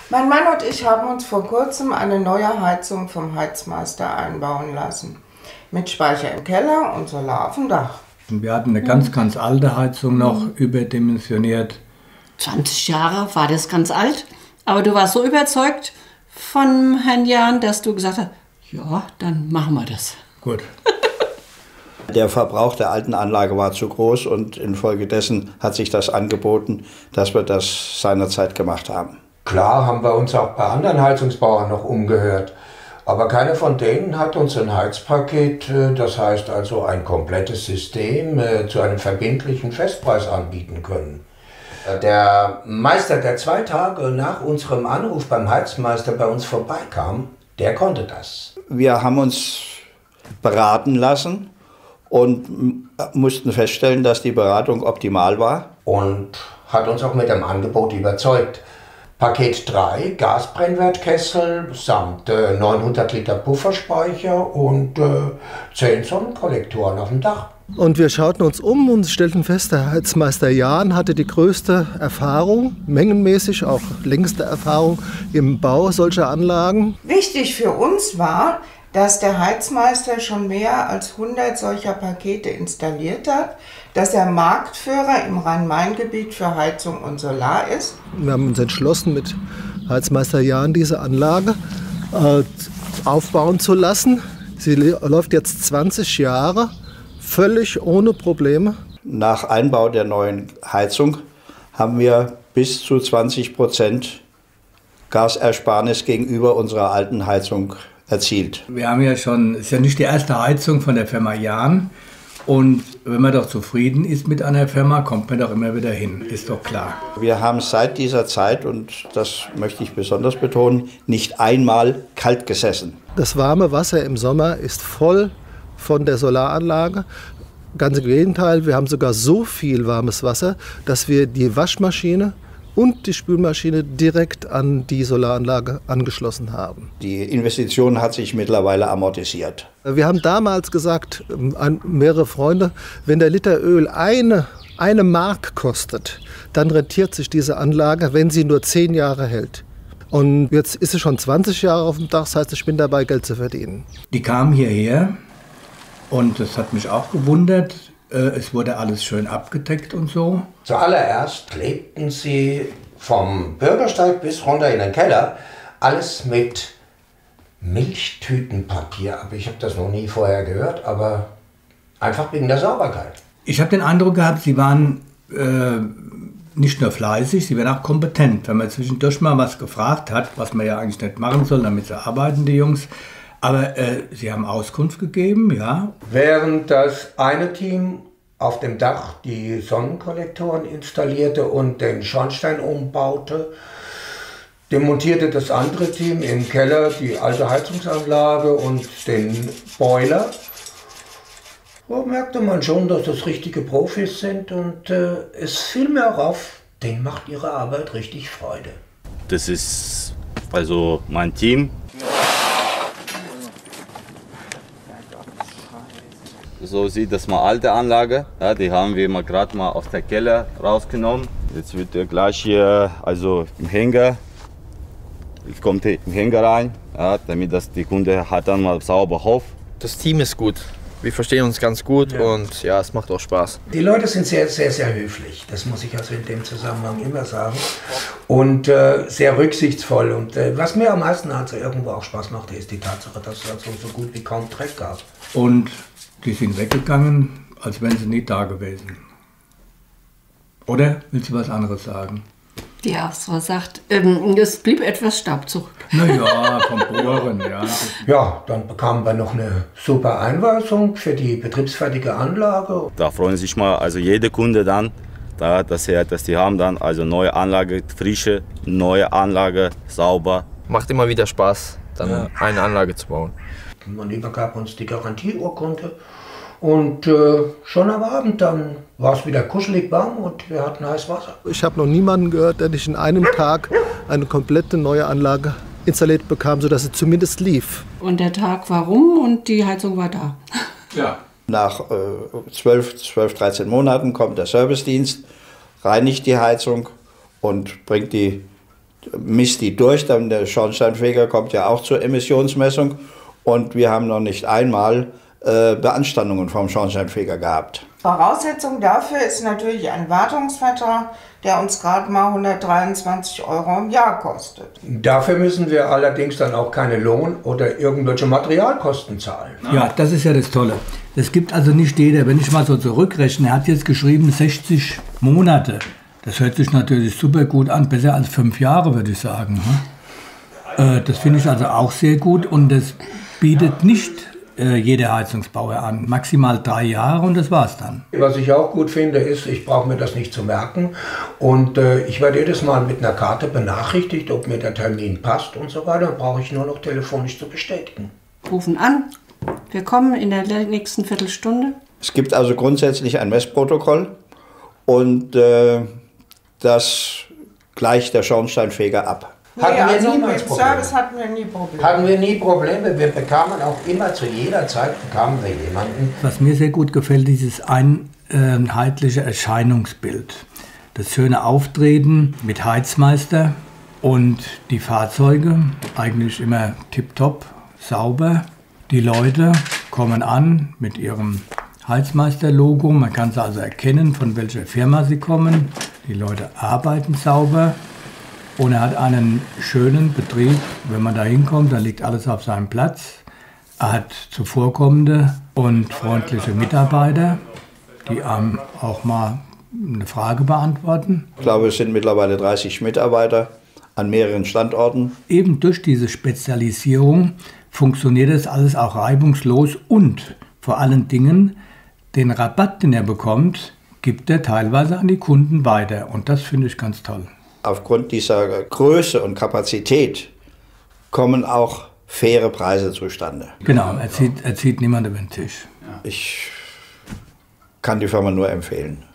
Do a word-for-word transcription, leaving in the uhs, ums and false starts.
Mein Mann und ich haben uns vor kurzem eine neue Heizung vom Heizmeister einbauen lassen. Mit Speicher im Keller und Solar auf dem Dach. Wir hatten eine ganz, ganz alte Heizung noch, überdimensioniert. zwanzig Jahre war das ganz alt. Aber du warst so überzeugt von Herrn Jahn, dass du gesagt hast, ja, dann machen wir das. Gut. Der Verbrauch der alten Anlage war zu groß und infolgedessen hat sich das angeboten, dass wir das seinerzeit gemacht haben. Klar haben wir uns auch bei anderen Heizungsbauern noch umgehört, aber keiner von denen hat uns ein Heizpaket, das heißt also ein komplettes System, zu einem verbindlichen Festpreis anbieten können. Der Meister, der zwei Tage nach unserem Anruf beim Heizmeister bei uns vorbeikam, der konnte das. Wir haben uns beraten lassen und mussten feststellen, dass die Beratung optimal war. Und hat uns auch mit dem Angebot überzeugt. Paket drei, Gasbrennwertkessel samt äh, neunhundert Liter Pufferspeicher und äh, zehn Sonnenkollektoren auf dem Dach. Und wir schauten uns um und stellten fest, der Heizmeister Jahn hatte die größte Erfahrung, mengenmäßig auch längste Erfahrung im Bau solcher Anlagen. Wichtig für uns war, dass der Heizmeister schon mehr als hundert solcher Pakete installiert hat, dass er Marktführer im Rhein-Main-Gebiet für Heizung und Solar ist. Wir haben uns entschlossen, mit Heizmeister Jahn diese Anlage äh, aufbauen zu lassen. Sie läuft jetzt zwanzig Jahre, völlig ohne Probleme. Nach Einbau der neuen Heizung haben wir bis zu zwanzig Prozent Gasersparnis gegenüber unserer alten Heizung erzielt. Wir haben ja schon, es ist ja nicht die erste Heizung von der Firma Jahn. Und wenn man doch zufrieden ist mit einer Firma, kommt man doch immer wieder hin, ist doch klar. Wir haben seit dieser Zeit, und das möchte ich besonders betonen, nicht einmal kalt gesessen. Das warme Wasser im Sommer ist voll von der Solaranlage. Ganz im Gegenteil, wir haben sogar so viel warmes Wasser, dass wir die Waschmaschine und die Spülmaschine direkt an die Solaranlage angeschlossen haben. Die Investition hat sich mittlerweile amortisiert. Wir haben damals gesagt, an mehrere Freunde, wenn der Liter Öl eine, eine Mark kostet, dann rentiert sich diese Anlage, wenn sie nur zehn Jahre hält. Und jetzt ist sie schon zwanzig Jahre auf dem Dach, das heißt, ich bin dabei, Geld zu verdienen. Die kamen hierher und das hat mich auch gewundert. Es wurde alles schön abgedeckt und so. Zuallererst klebten sie vom Bürgersteig bis runter in den Keller alles mit Milchtütenpapier. Aber ich habe das noch nie vorher gehört, aber einfach wegen der Sauberkeit. Ich habe den Eindruck gehabt, sie waren äh, nicht nur fleißig, sie waren auch kompetent. Wenn man zwischendurch mal was gefragt hat, was man ja eigentlich nicht machen soll, damit sie arbeiten, die Jungs. Aber äh, sie haben Auskunft gegeben, ja. Während das eine Team auf dem Dach die Sonnenkollektoren installierte und den Schornstein umbaute, demontierte das andere Team im Keller die alte Heizungsanlage und den Boiler. Da merkte man schon, dass das richtige Profis sind und äh, es fiel mir auch auf, denen macht ihre Arbeit richtig Freude. Das ist also mein Team. So sieht das mal alte Anlage. Ja, die haben wir mal gerade mal aus der Keller rausgenommen. Jetzt wird der gleich hier, also im Hänger, jetzt kommt der im Hänger rein, ja, damit das die Kunde hat dann mal sauber Hof. Das Team ist gut. Wir verstehen uns ganz gut ja. Und ja, es macht auch Spaß. Die Leute sind sehr, sehr, sehr höflich. Das muss ich also in dem Zusammenhang immer sagen. Und äh, sehr rücksichtsvoll. Und äh, was mir am meisten also irgendwo auch Spaß machte, ist die Tatsache, dass es also so gut wie kaum Dreck gab. Und die sind weggegangen, als wären sie nicht da gewesen. Oder willst du was anderes sagen? Ja, so sagt, ähm, es blieb etwas Staub zurück. Naja, vom Bohren, ja. Ja, dann bekamen wir noch eine super Einweisung für die betriebsfertige Anlage. Da freuen sich mal also jede Kunde dann, da, dass, er, dass die haben dann also neue Anlage, frische, neue Anlage, sauber. Macht immer wieder Spaß, dann ja. eine Anlage zu bauen. Man übergab uns die Garantieurkunde und äh, schon am Abend dann war es wieder kuschelig warm und wir hatten heiß Wasser. Ich habe noch niemanden gehört, der nicht in einem Tag eine komplette neue Anlage installiert bekam, sodass sie zumindest lief. Und der Tag war rum und die Heizung war da. Ja. Nach äh, zwölf, zwölf, dreizehn Monaten kommt der Servicedienst, reinigt die Heizung und bringt die misst die durch, dann der Schornsteinfeger kommt ja auch zur Emissionsmessung und wir haben noch nicht einmal äh, Beanstandungen vom Schornsteinfeger gehabt. Voraussetzung dafür ist natürlich ein Wartungsvertrag, der uns gerade mal hundertdreiundzwanzig Euro im Jahr kostet. Dafür müssen wir allerdings dann auch keine Lohn- oder irgendwelche Materialkosten zahlen. Ja, das ist ja das Tolle. Es gibt also nicht jeder, wenn ich mal so zurückrechne, er hat jetzt geschrieben sechzig Monate. Das hört sich natürlich super gut an, besser als fünf Jahre, würde ich sagen. Äh, das finde ich also auch sehr gut und das bietet nicht äh, jeder Heizungsbauer an. Maximal drei Jahre und das war's dann. Was ich auch gut finde, ist, ich brauche mir das nicht zu merken und äh, ich werde jedes Mal mit einer Karte benachrichtigt, ob mir der Termin passt und so weiter. Dann brauche ich nur noch telefonisch zu bestätigen. Rufen an. Wir kommen in der nächsten Viertelstunde. Es gibt also grundsätzlich ein Messprotokoll und äh, das gleicht der Schornsteinfeger ab. Nee, Hatten wir also niemals mit Probleme. Service hatten wir nie Probleme. Hatten wir nie Probleme. Wir bekamen auch immer zu jeder Zeit bekamen wir jemanden. Was mir sehr gut gefällt, dieses einheitliche Erscheinungsbild. Das schöne Auftreten mit Heizmeister und die Fahrzeuge, eigentlich immer tipptopp, sauber. Die Leute kommen an mit ihrem Heizmeister-Logo. Man kann sie also erkennen, von welcher Firma sie kommen. Die Leute arbeiten sauber und er hat einen schönen Betrieb. Wenn man da hinkommt, dann liegt alles auf seinem Platz. Er hat zuvorkommende und freundliche Mitarbeiter, die einem auch mal eine Frage beantworten. Ich glaube, es sind mittlerweile dreißig Mitarbeiter an mehreren Standorten. Eben durch diese Spezialisierung funktioniert das alles auch reibungslos und vor allen Dingen den Rabatt, den er bekommt, gibt er teilweise an die Kunden weiter und das finde ich ganz toll. Aufgrund dieser Größe und Kapazität kommen auch faire Preise zustande. Genau, er zieht, er zieht niemand über den Tisch. Ich kann die Firma nur empfehlen.